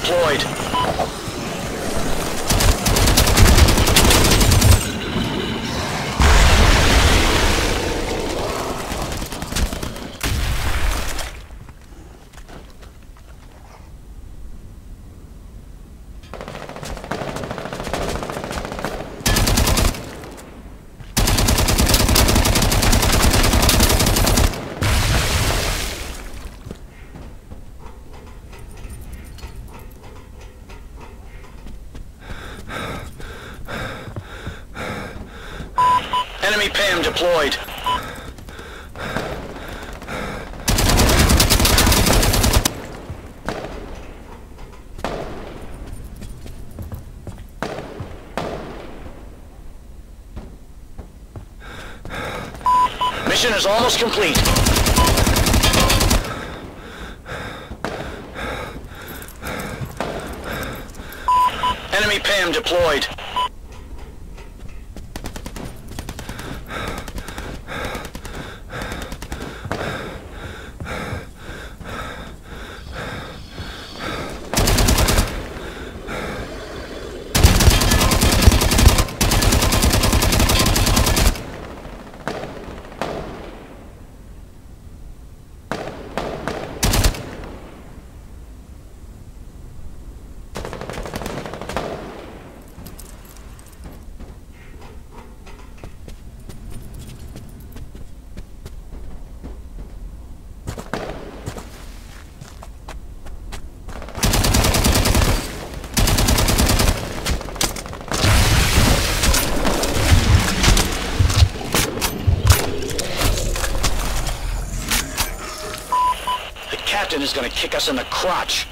deployed. Enemy PAM deployed. Mission is almost complete. Enemy PAM deployed. Captain is gonna kick us in the crotch.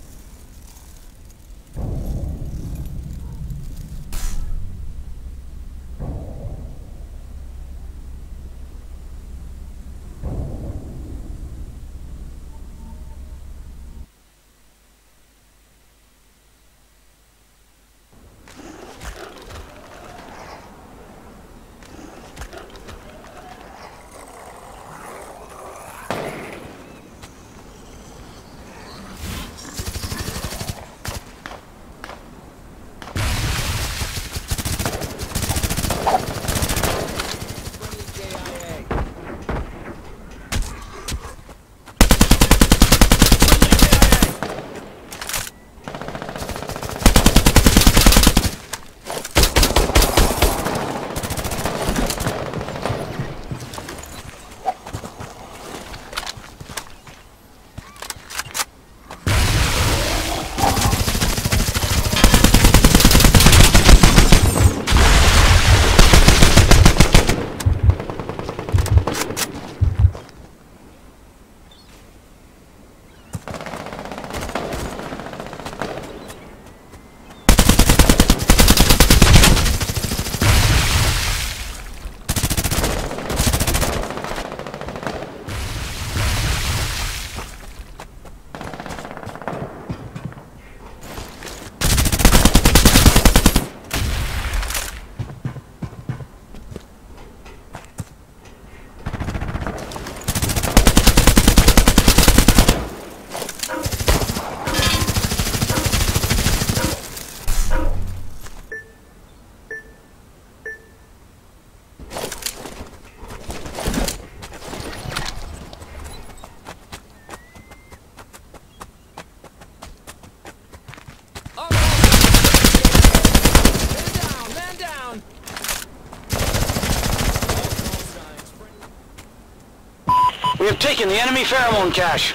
We have taken the enemy pheromone cache.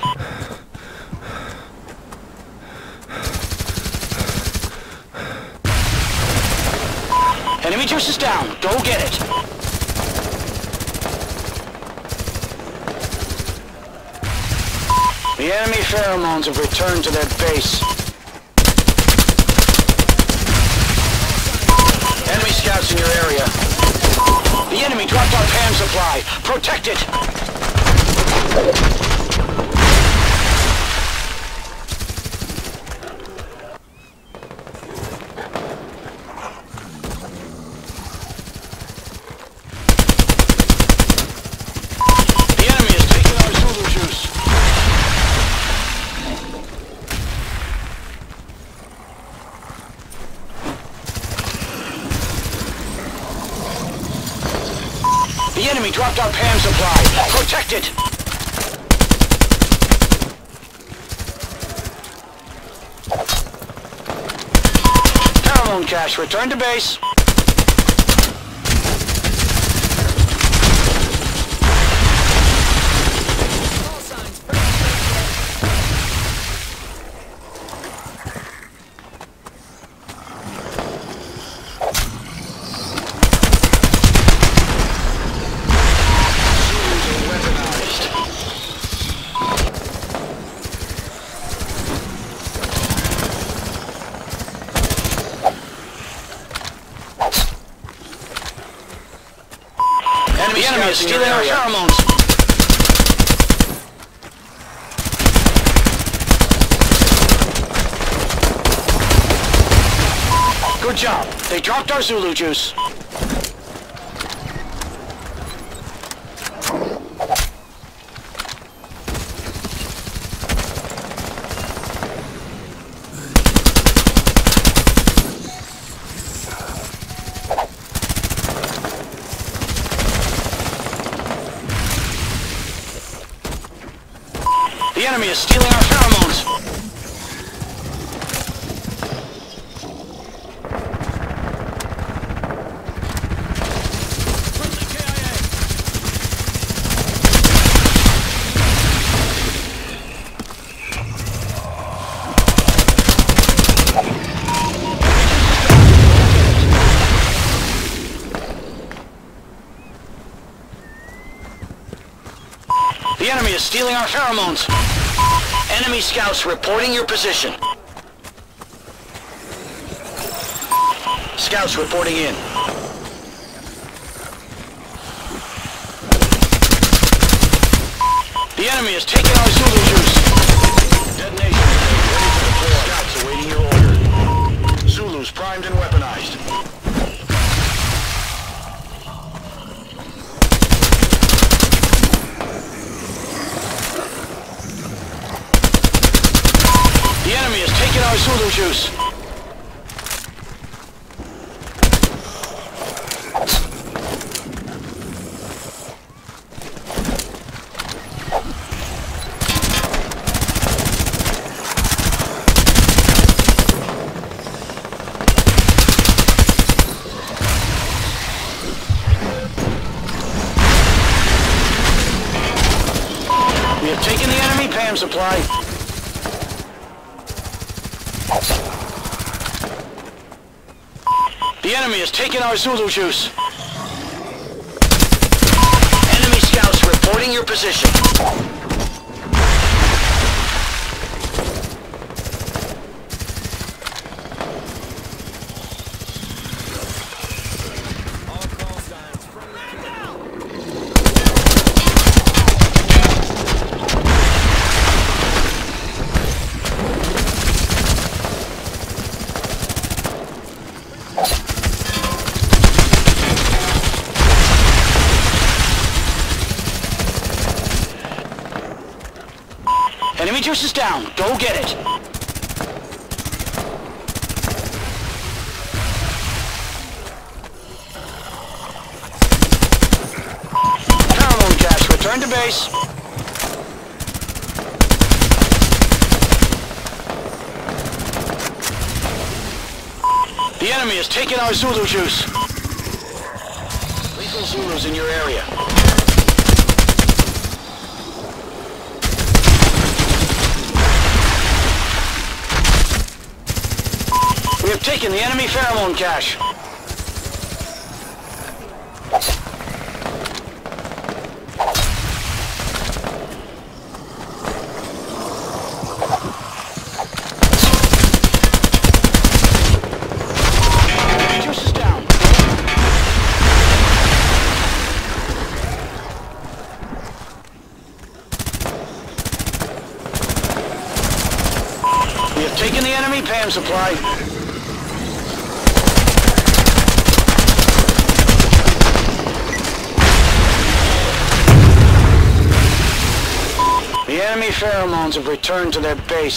Enemy juice is down. Go get it. The enemy pheromones have returned to their base. Enemy scouts in your area. The enemy dropped our PAM supply. Protect it! The enemy has taken our Zulu juice. enemy dropped our PAM supply. Protect it! Pheromone cache, return to base. The enemy is stealing our pheromones. Good job. They dropped our Zulu juice. The enemy is stealing our pheromones. The enemy is stealing our pheromones. Enemy scouts reporting your position. Scouts reporting in. The enemy is taking our Zulu juice. Detonation ready for deploy. Scouts awaiting your order. Zulus primed and weaponized. The enemy is taking our Zulu juice. We have taken the enemy PAM supply. The enemy is taking our Zulu juice. Enemy scouts reporting your position. Enemy juice is down. Go get it. Pheromone cache, return to base. The enemy is taking our Zulu juice. Lethal Zulus in your area. We have taken the enemy pheromone cache. Juice is down. We have taken the enemy PAM supply. The enemy pheromones have returned to their base.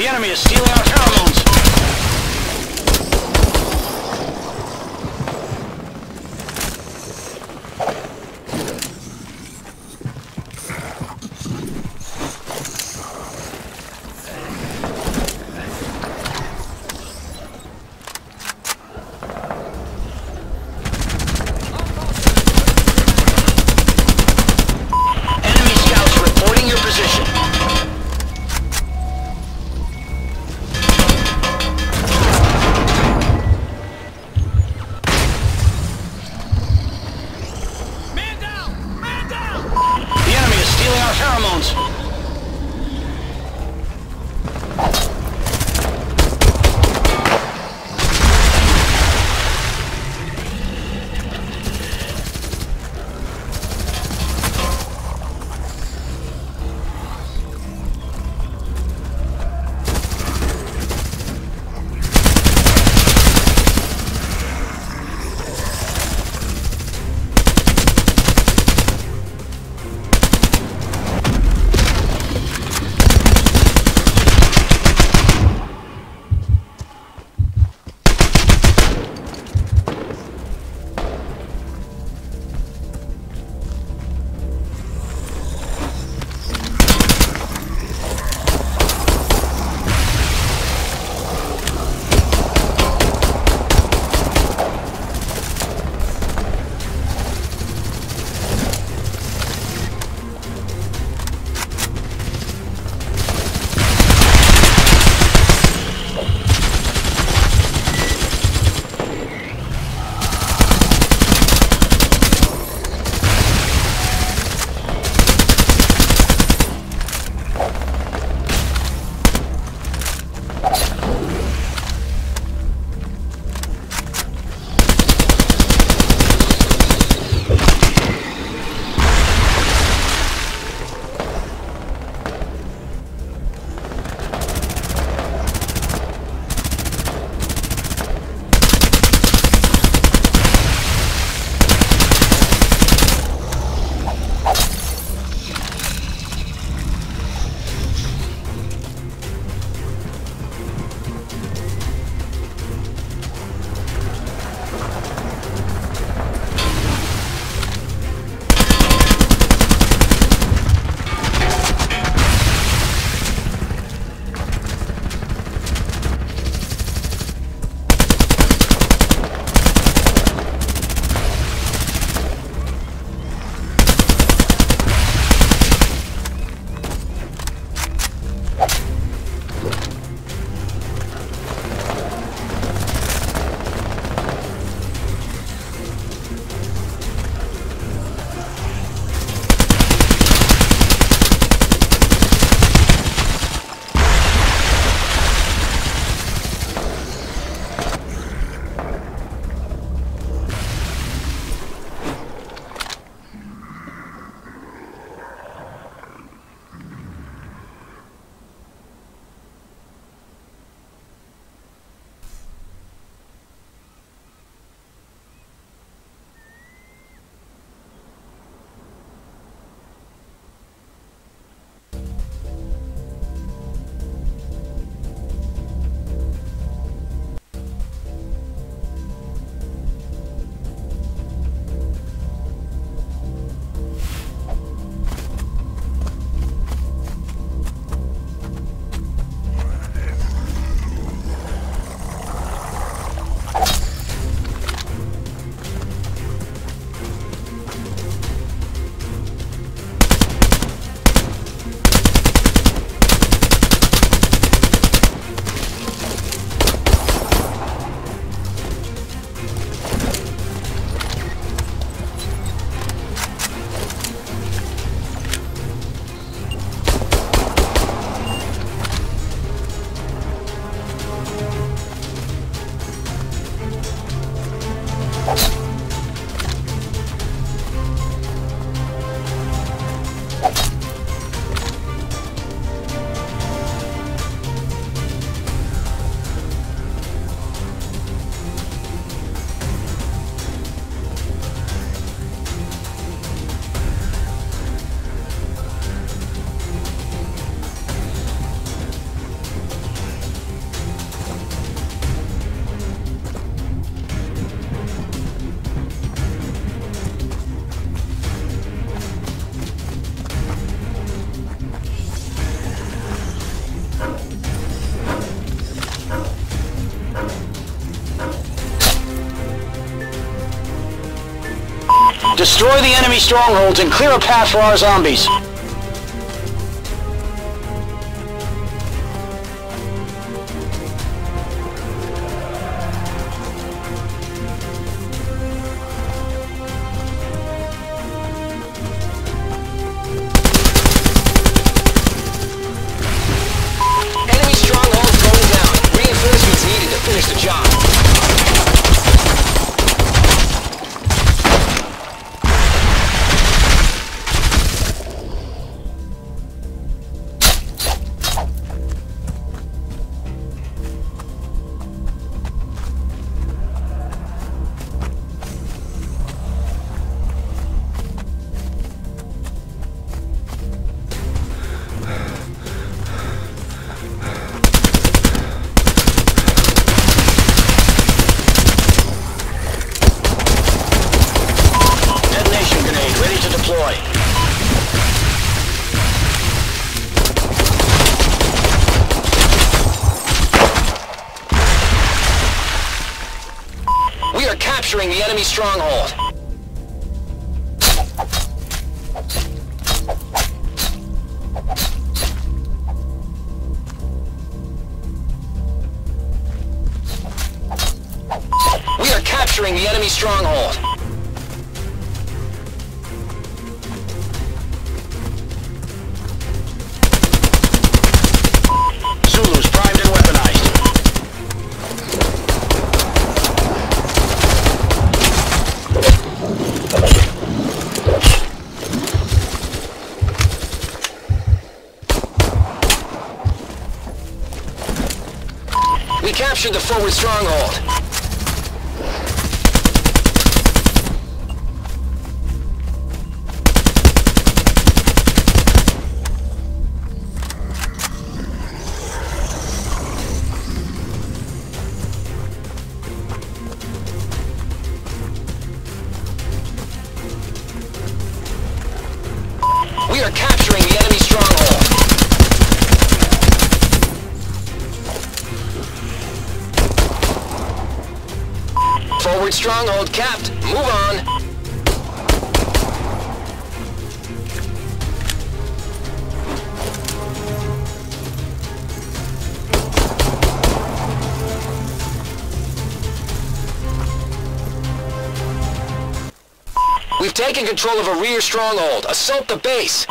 The enemy is stealing our pheromones. Enemy scouts reporting your position. Pheromones. Destroy the enemy strongholds and clear a path for our zombies. Enemy stronghold going down. Reinforcements needed to finish the job. We are capturing the enemy stronghold. We are capturing the enemy stronghold. Zulus primed and weaponized. We captured the forward stronghold. We are capturing the enemy stronghold. Forward stronghold capped. Move on. We've taken control of a rear stronghold. Assault the base.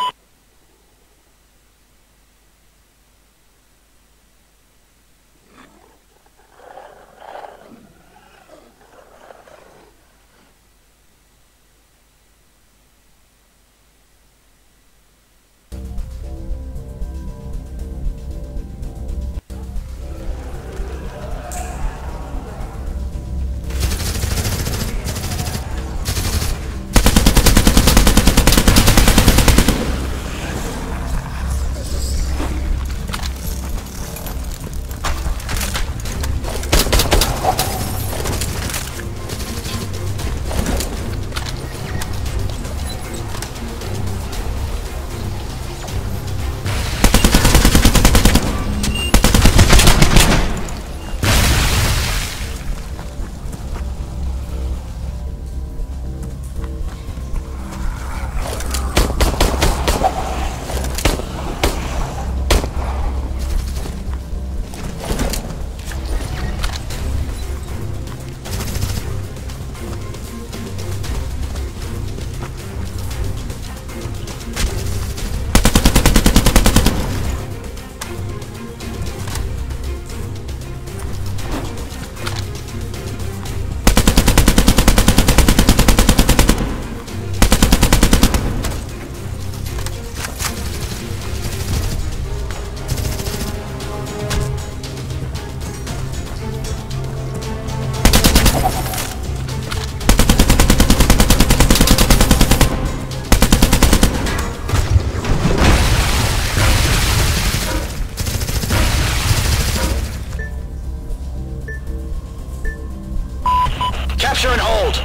Capture and hold.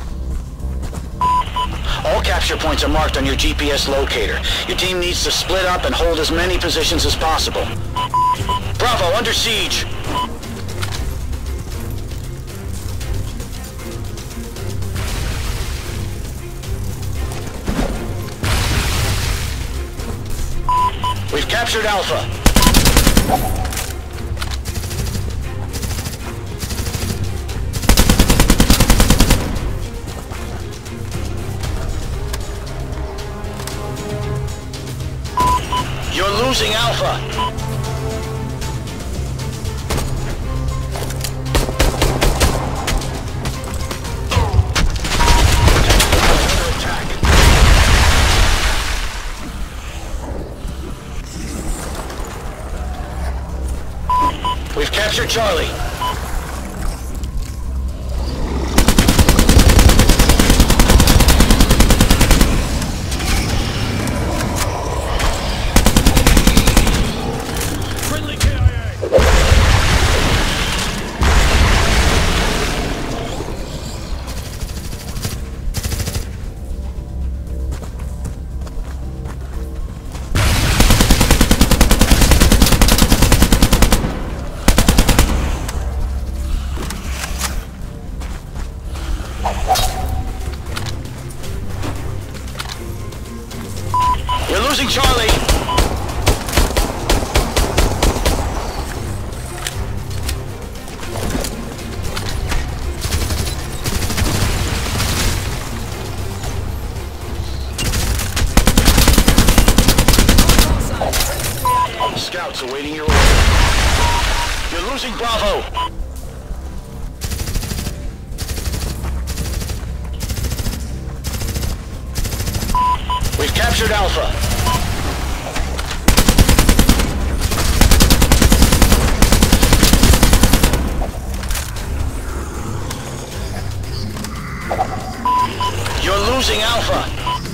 All capture points are marked on your GPS locator. Your team needs to split up and hold as many positions as possible. Bravo, under siege. We've captured Alpha. You're losing Alpha. Under attack. We've captured Charlie. Friendly KIA. You're losing Charlie. Scouts awaiting your order. You're losing Bravo. We've captured Alpha. You're losing Alpha.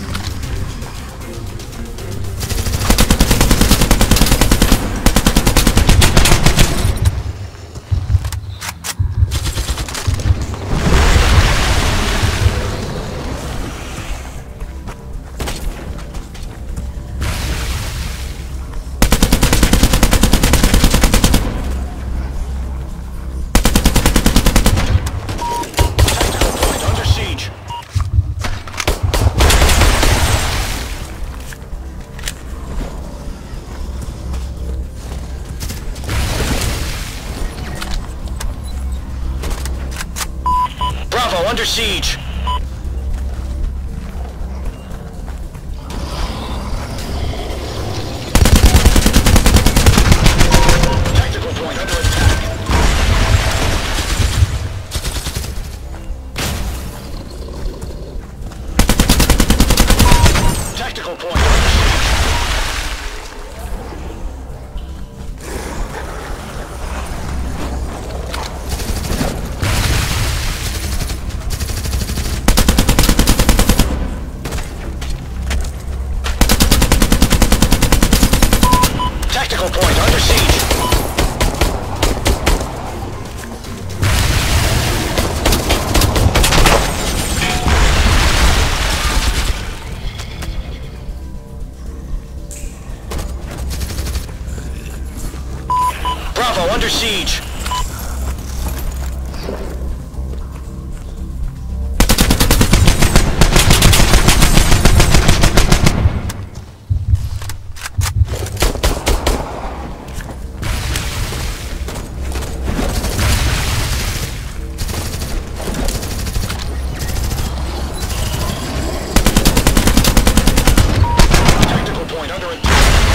Under siege. Bravo under siege. Tactical point under attack. Tactical point under siege. Tactical point under siege. Bravo under siege. Tactical point under attack.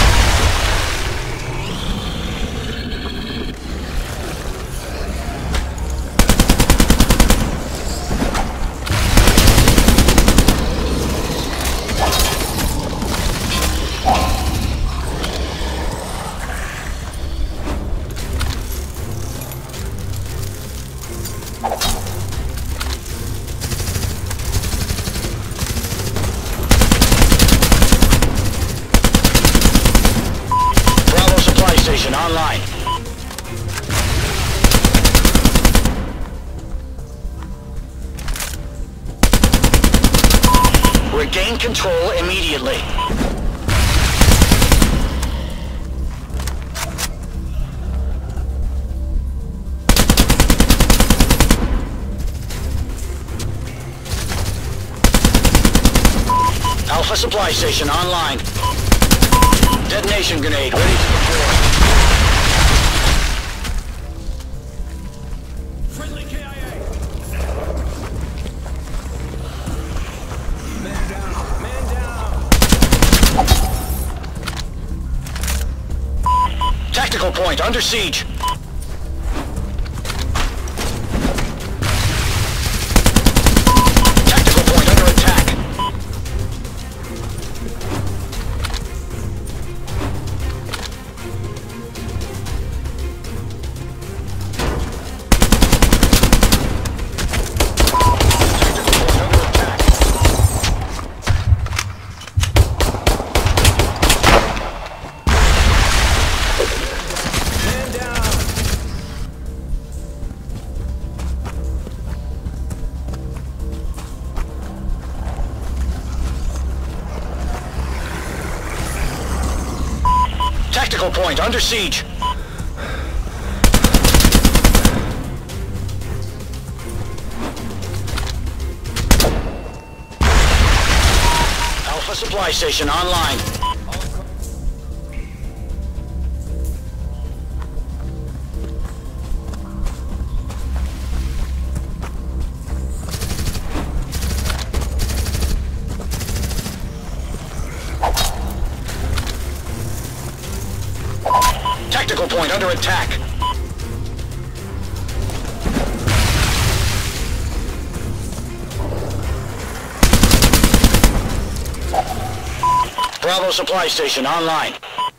Bravo supply station online. Regain control immediately. Alpha supply station online. Detonation grenade ready to deploy. Friendly KIA. Man down. Man down. Tactical point under siege. Tactical point under attack. Tactical point under siege. Alpha supply station online. Tactical point under attack. Bravo supply station online.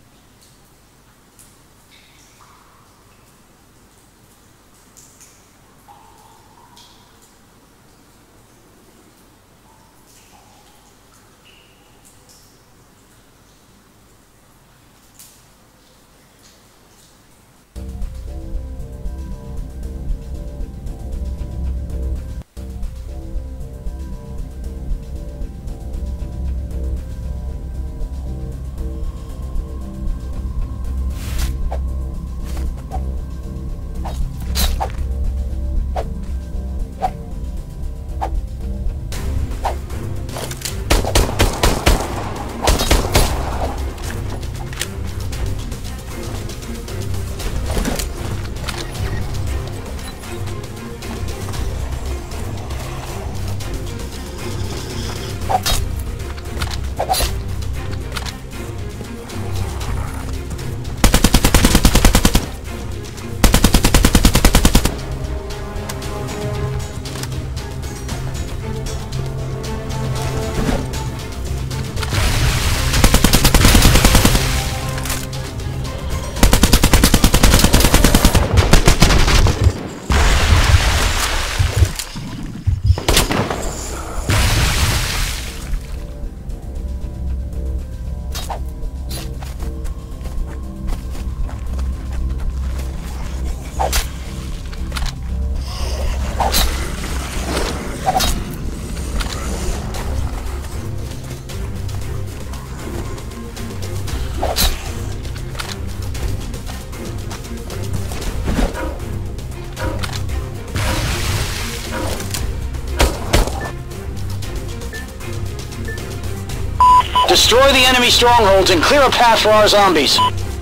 Destroy the enemy strongholds and clear a path for our zombies.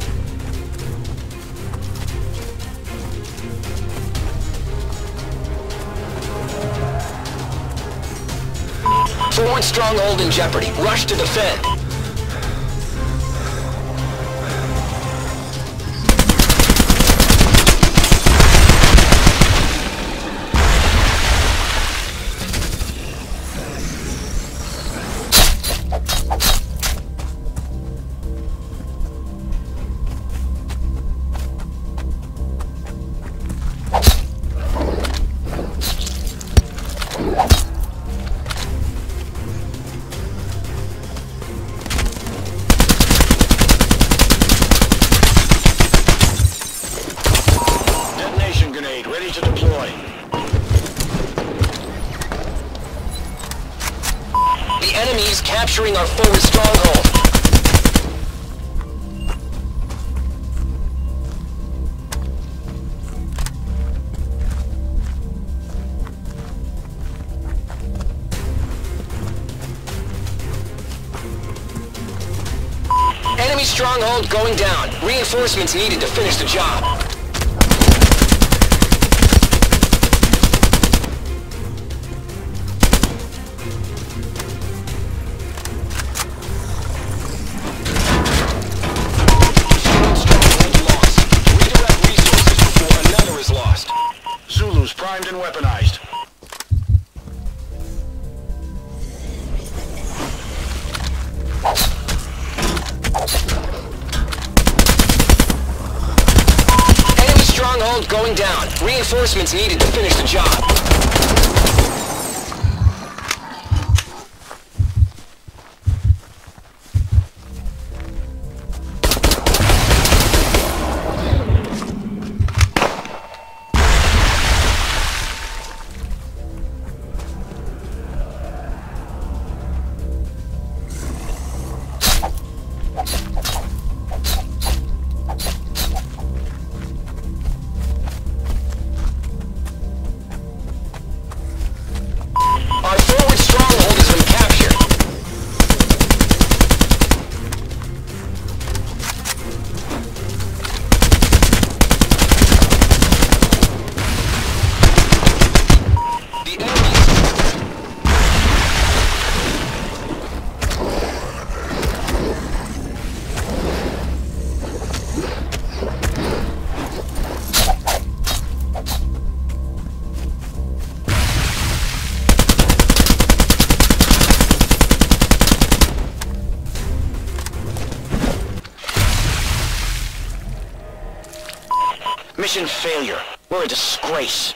Forward stronghold in jeopardy. Rush to defend. Ready to deploy. The enemy is capturing our forward stronghold. Enemy Enemy stronghold going down. Reinforcements needed to finish the job. Zulus primed and weaponized. Enemy stronghold going down. Reinforcements needed to finish the job. Our forward stronghold has been captured. The Mission failure. We're a disgrace.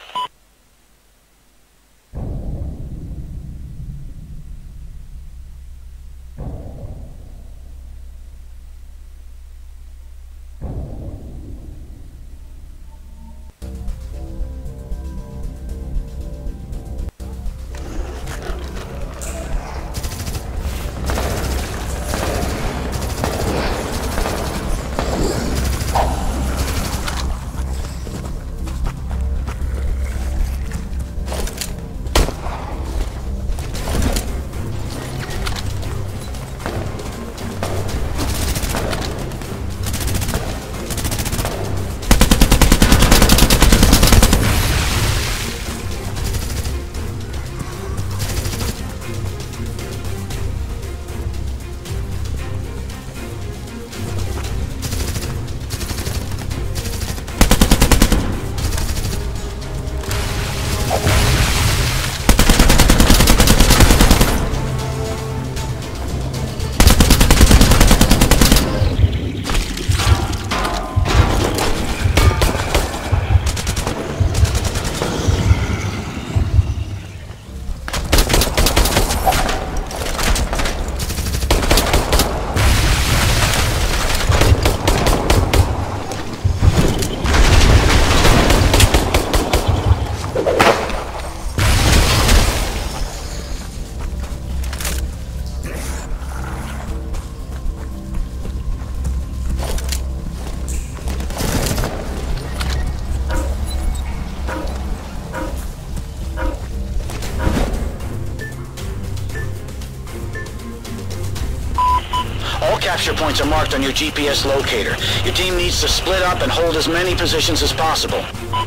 All capture points are marked on your GPS locator. Your team needs to split up and hold as many positions as possible.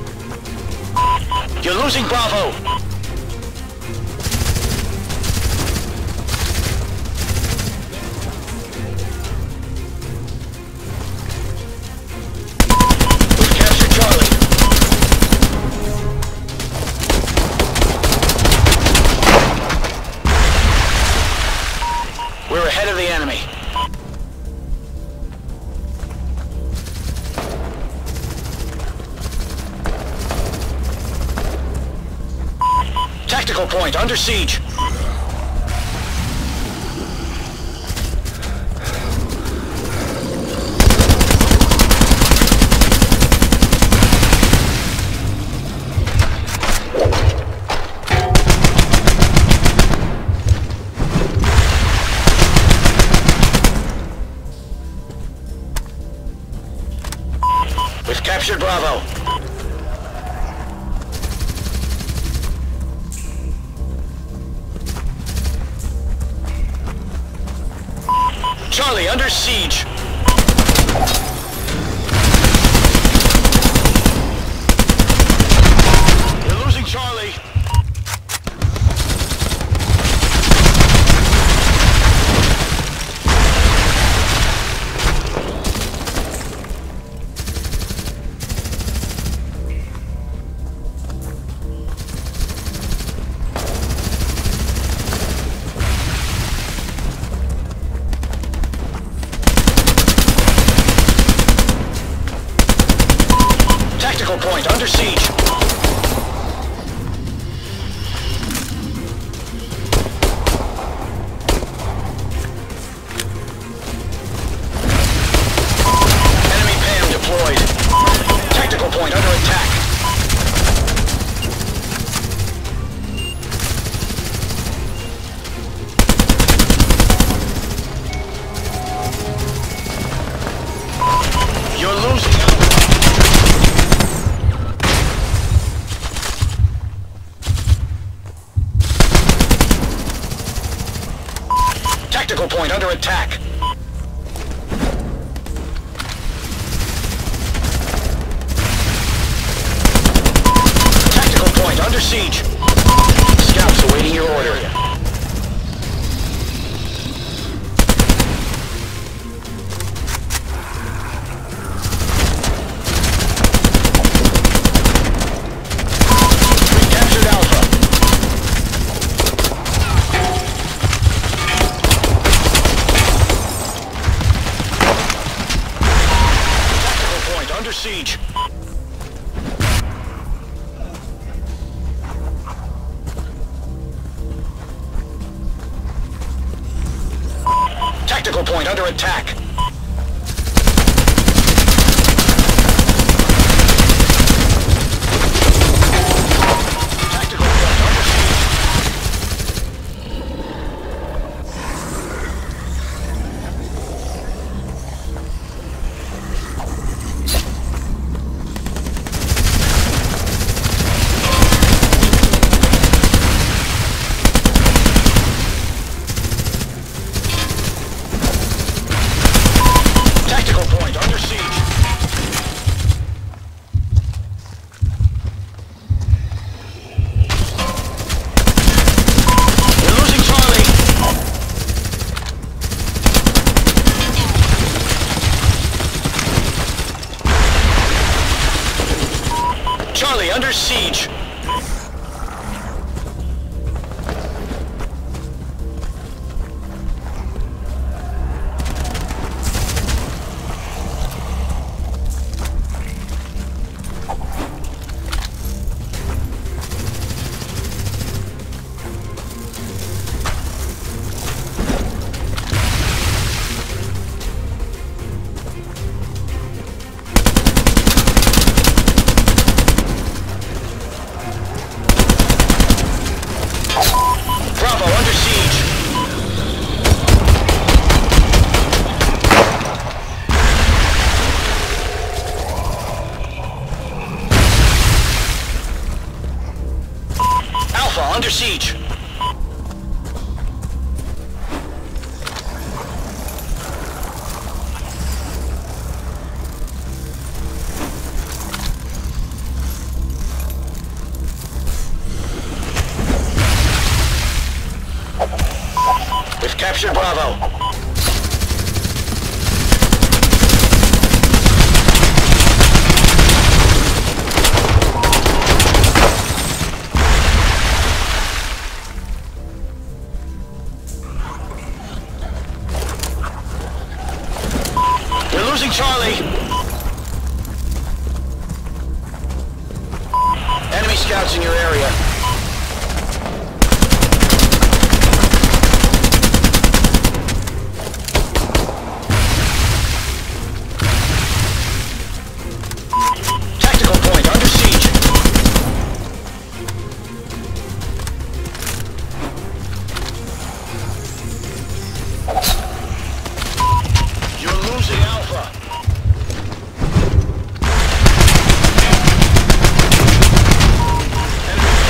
You're losing Bravo! We've captured Charlie. We're ahead of the enemy. Tactical point under siege. We've captured Bravo. Charlie under siege. Tactical point under siege. Enemy PAM deployed. Tactical point under attack. You're losing. Tactical point under attack. Tactical point under siege. Scouts awaiting your order. Under siege. Tactical point under attack. Tactical point under siege. Tactical point under siege. We're losing Charlie. Charlie under siege. Bravo under siege. Alpha under siege. We've captured Bravo. We're losing Charlie. Enemy scouts in your area. Tactical point under siege. You're losing Alpha. Enemy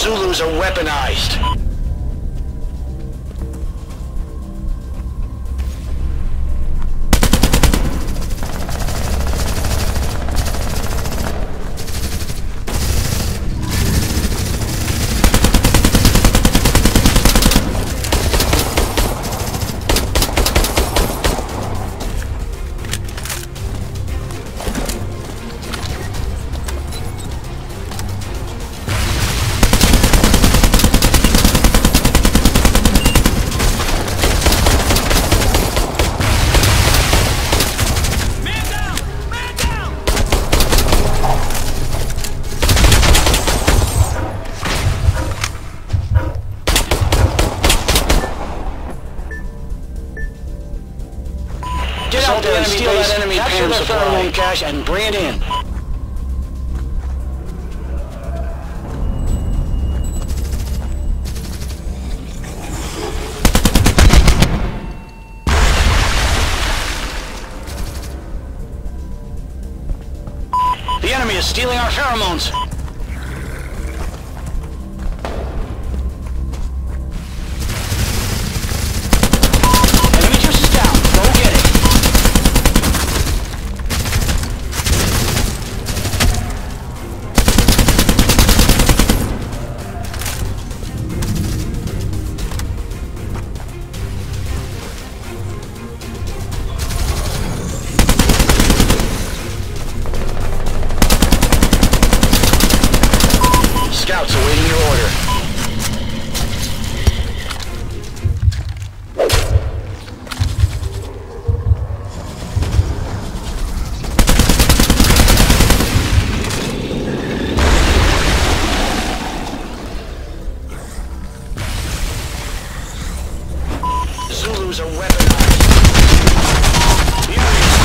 Zulus are weaponized. Man down! Man down! Get out there and steal that enemy capture PAM their supply. pheromone cache and bring it in. The enemy is stealing our pheromones. Enemy juice is down. Go get it. Scouts awaiting your order. Zulus are weaponized. The enemy is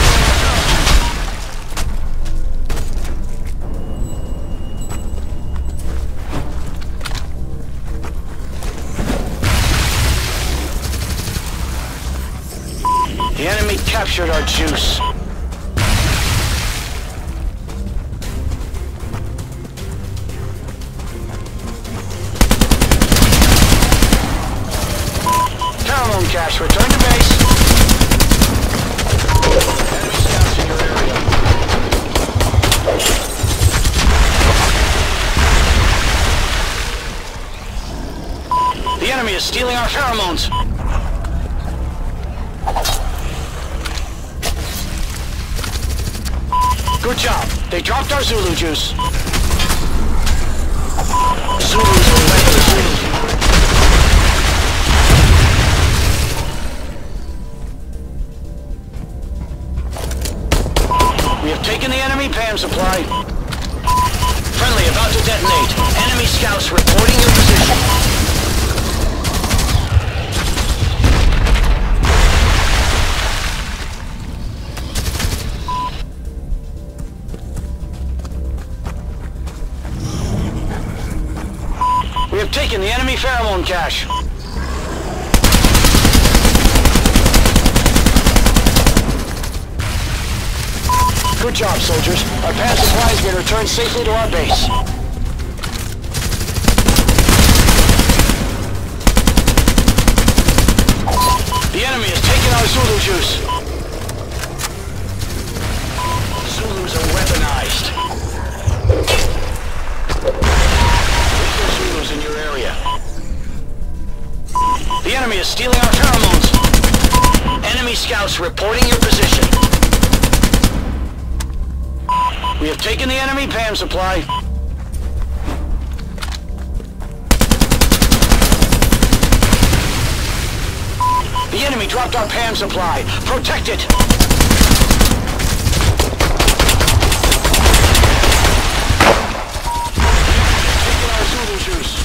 The enemy captured our juice. Pheromone cache, return to base. Enemy scouts in your area. The enemy is stealing our pheromones. Good job. They dropped our Zulu juice. Zulus are weaponized. We have taken the enemy PAM supply. Friendly about to detonate. Enemy scouts reporting your position. We have taken the enemy pheromone cache. Good job, soldiers. Our PAM supply has been returned safely to our base. The enemy has taken our Zulu juice. Zulus are weaponized. Lethal Zulus in your area. The enemy is stealing our pheromones. Enemy scouts reporting your position. We have taken the enemy PAM supply. The enemy dropped our PAM supply. Protect it! Taking our Zulu juice.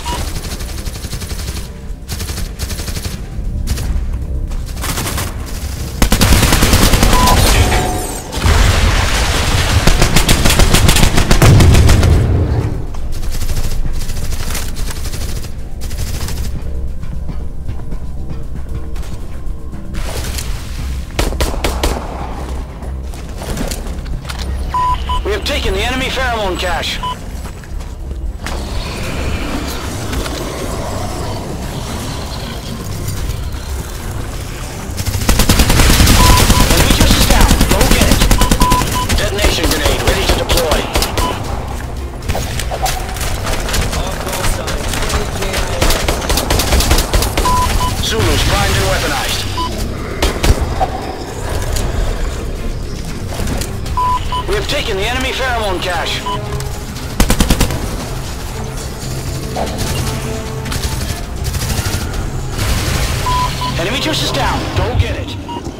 We have taken the enemy pheromone cache. weaponized. We have taken the enemy pheromone cache. Enemy juice is down. Go get it.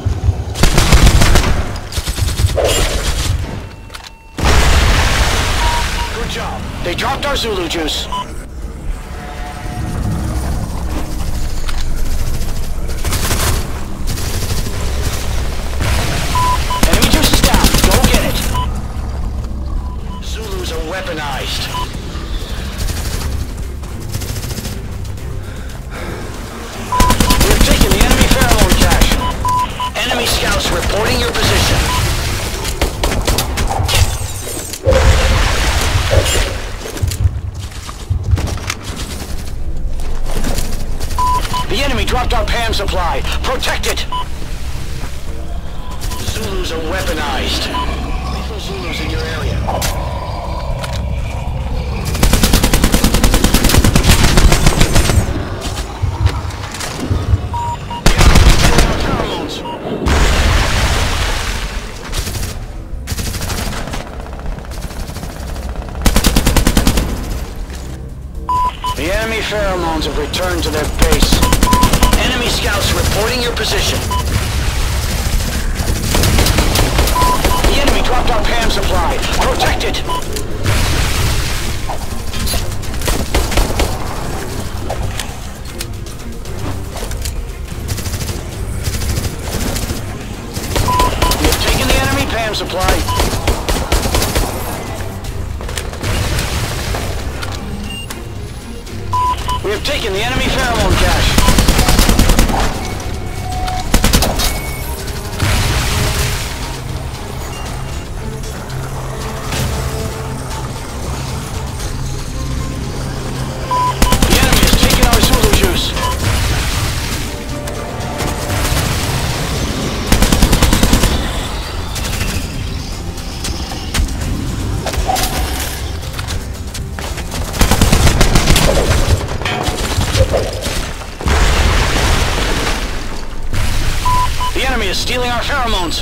Good job. They dropped our Zulu juice. Enemy juice is down. Go get it. Zulus are weaponized. We've taken the enemy pheromone cache. Enemy scouts reporting your position. The enemy dropped our PAM supply. Protect it! Zulus are weaponized. Lethal Zulus in your area. The enemy pheromones have returned to their base. Enemy scouts reporting your position. The enemy dropped our PAM supply. Protect it! We have taken the enemy PAM supply. We have taken the enemy pheromone cache. The enemy has taken our Zulu juice. The enemy is stealing our pheromones.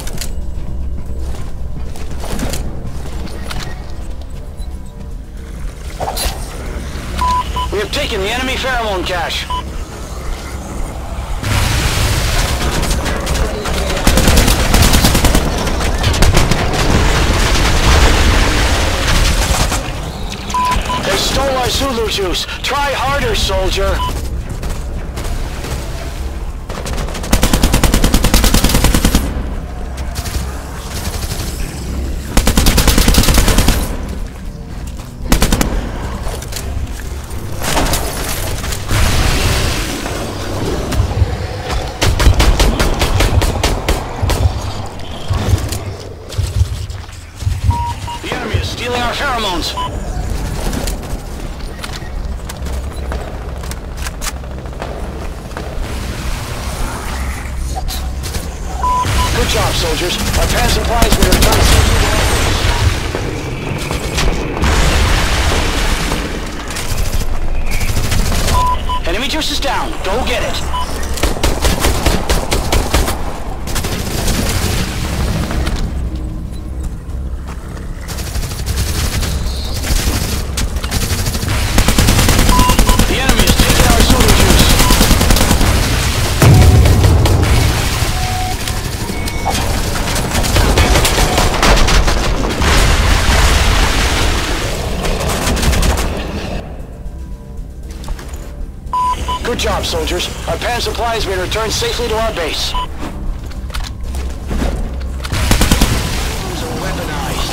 We have taken the enemy pheromone cache. They stole our Zulu juice. Try harder, soldier. The enemy is stealing our pheromones. Good job, soldiers. Our PAM supplies will return safely to our base. Enemy juice is down. Go get it. The enemy is taking our Zulu juice. Good job, soldiers. Our PAM supply has been returned safely to our base. Those are weaponized.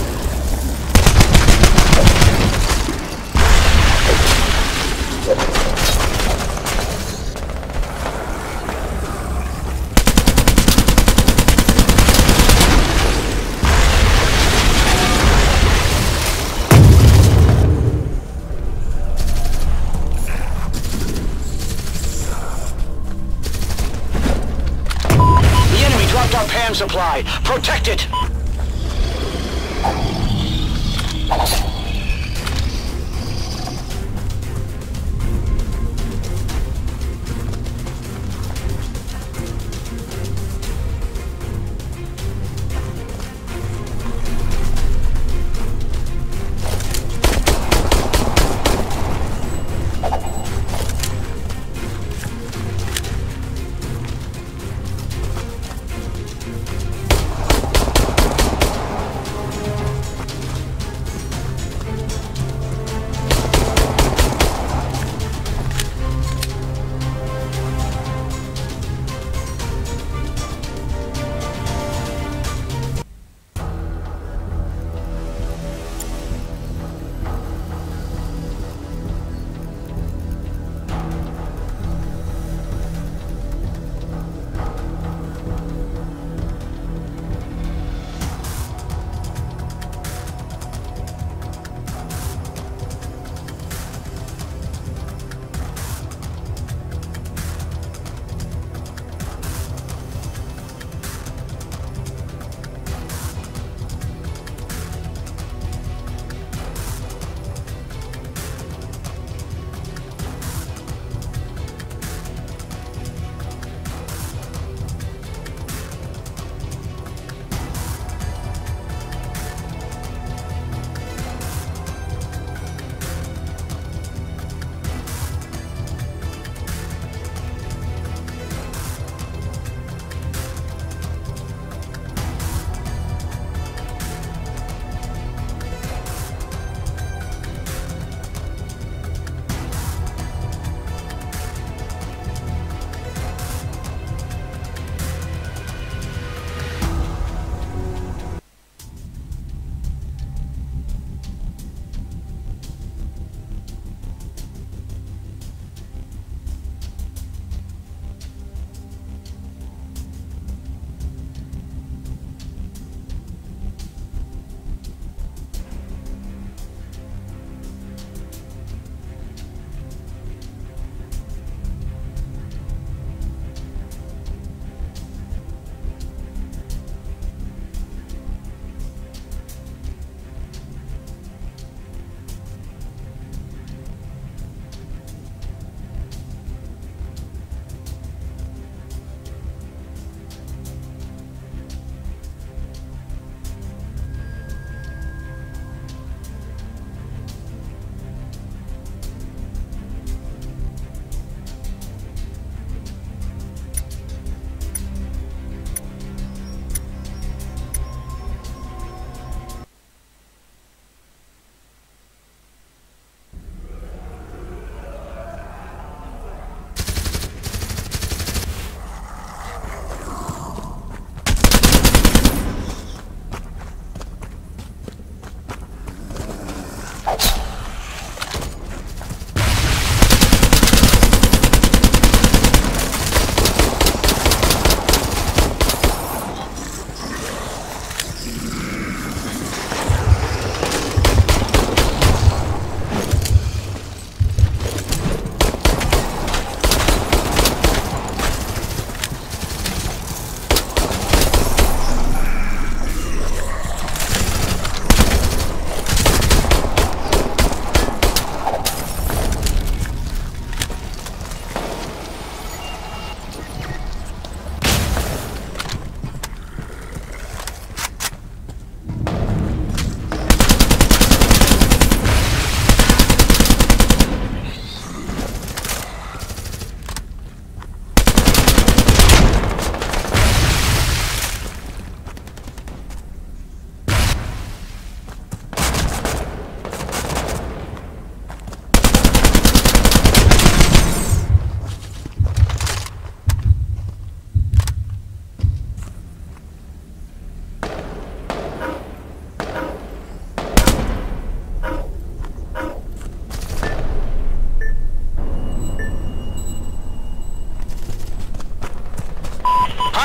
Our PAM supply. Protect it!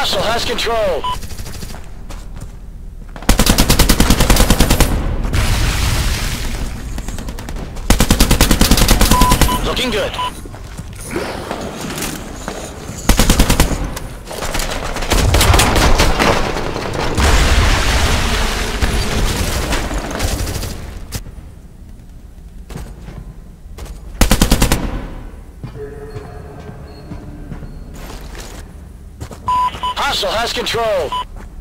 Hostile has control. Looking good. Hostile has control.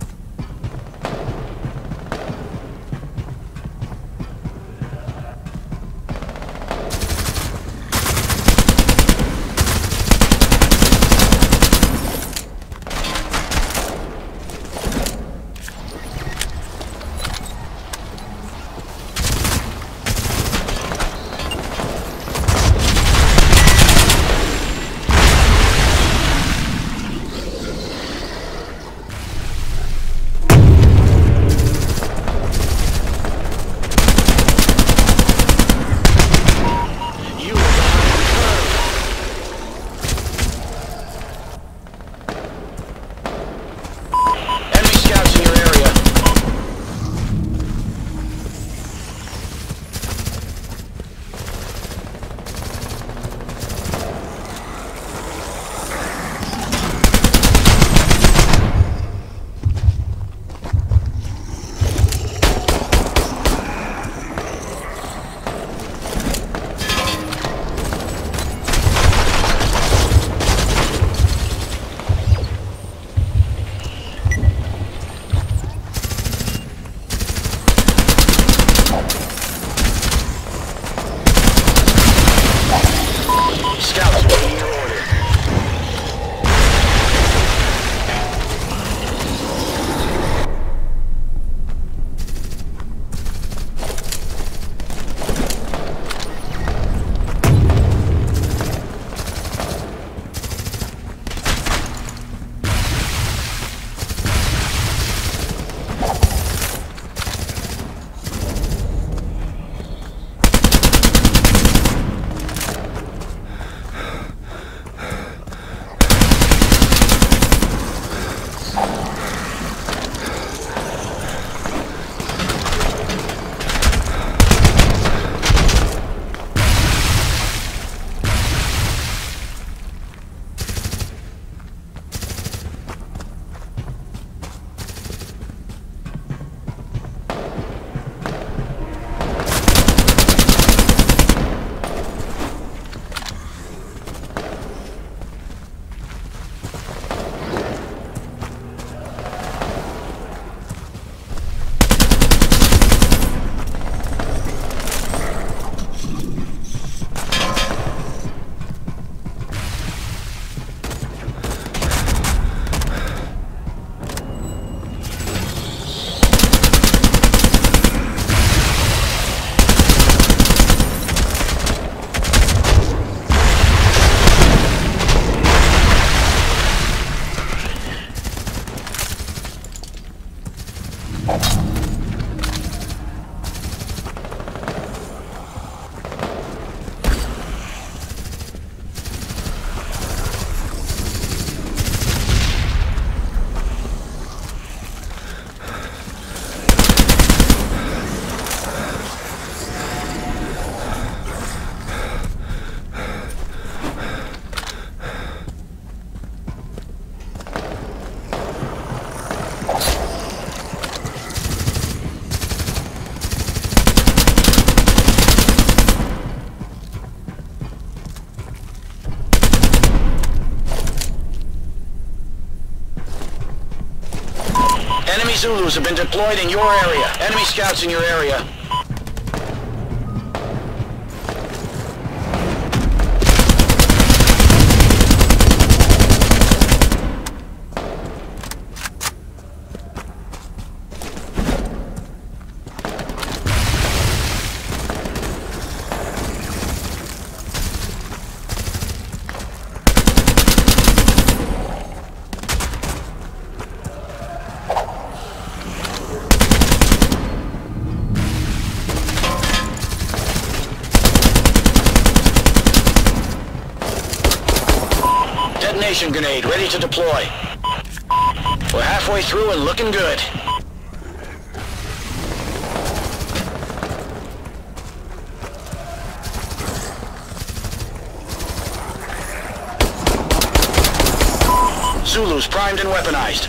Enemy Zulus have been deployed in your area. Enemy scouts in your area. Detonation grenade ready to deploy. We're halfway through and looking good. Zulu's primed and weaponized.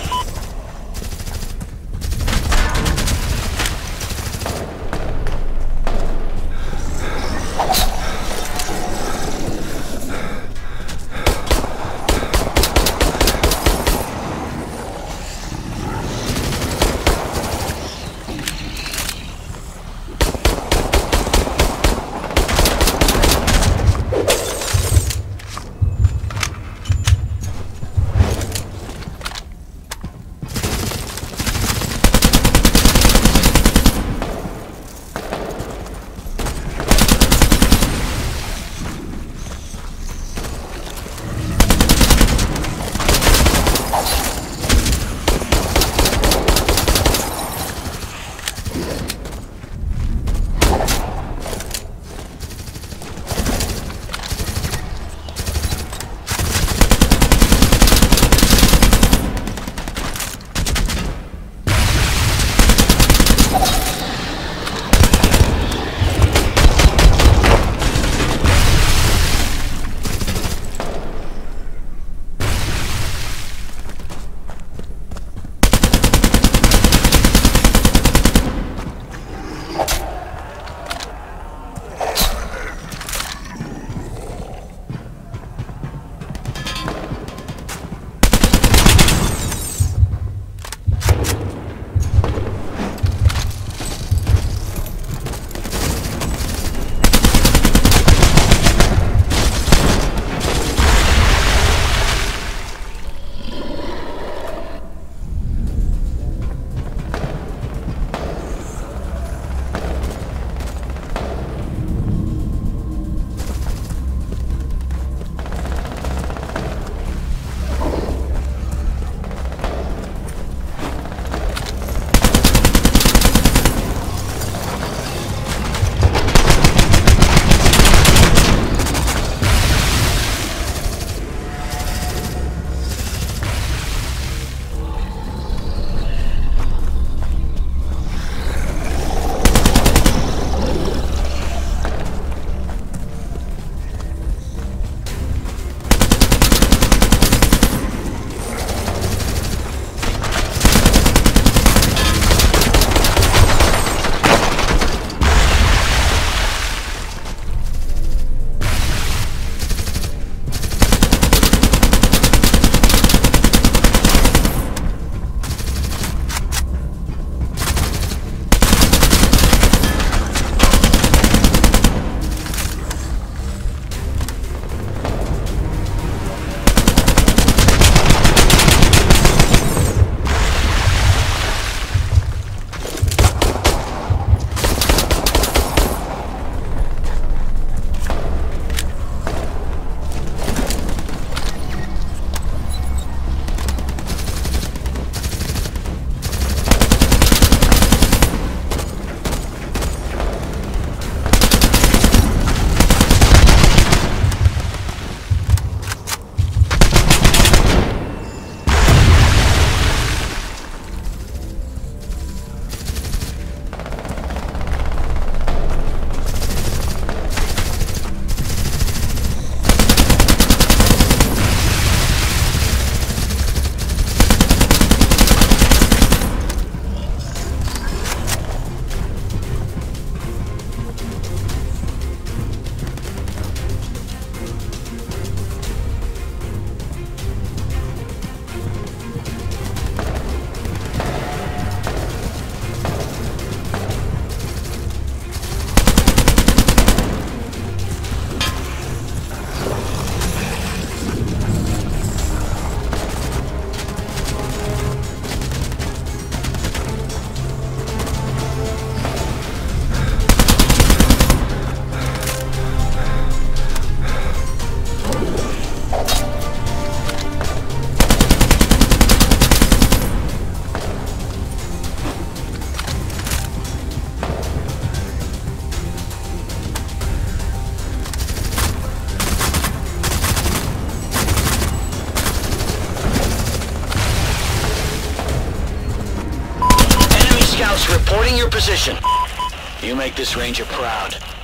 reporting your position. You make this ranger proud.